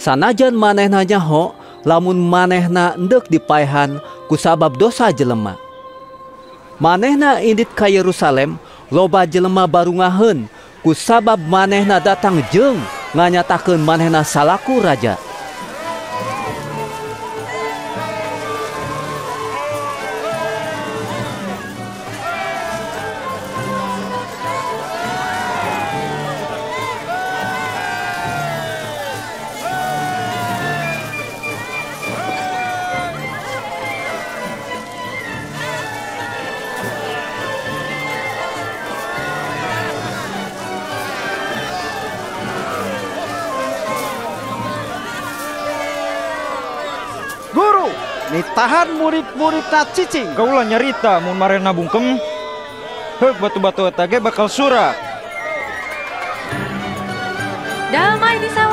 Sanajan manehna nyaho lamun manehna endek dipaehan ku sabab dosa jelema. Manehna indit ka Yerusalem loba jelema barungaheun ku sabab manehna datang jeung nganyatakeun manehna salaku raja. Guru, nitahan murid-muridna cicing kaula nyarita mun marena bungkem heuk batu-batu eta ge bakal surak. Damai di sawah.